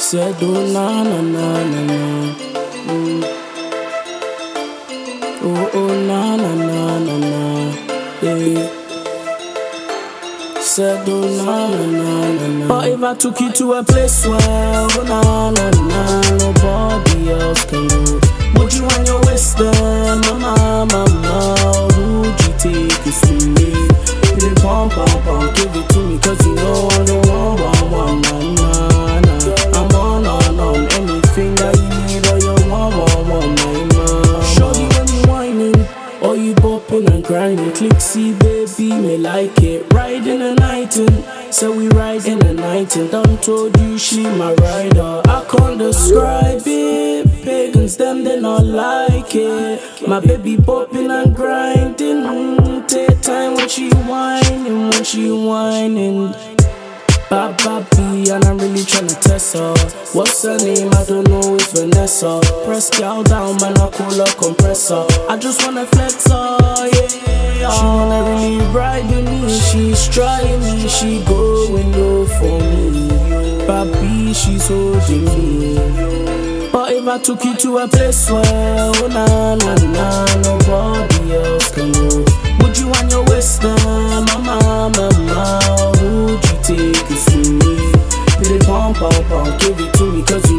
Said oh na na na na na. Oh oh na na na na na. Yeah. Said oh na na na na na. But if I took you to a place where oh na na na, nobody else can go, would you want your wisdom, mama, mama? Would you take it from me? Give it pump, pump, pump, give it to me, 'cause you know I don't want, na na na. I'm on anything that you need, or you want, na. Shorty when you whining, or you bopping and grinding, click see baby, me like it. Riding a night in, so we riding a night in. Done told you she my rider, I can't describe it. Pagans them they not like it. My baby bopping and grinding, take time when she whining. Baba B, and I'm really tryna test her. What's her name? I don't know, it's Vanessa. Press girl down, man, I call her compressor. I just wanna flex her, yeah. She wanna really ride with me, she's trying me, she going low for me. Baby, she's holding me. But if I took you to a place where oh na na na, nobody else can go, would you want your wisdom, mama, mama? Would you take it from me? Did it pump, pump, pump, give it to me, 'cause you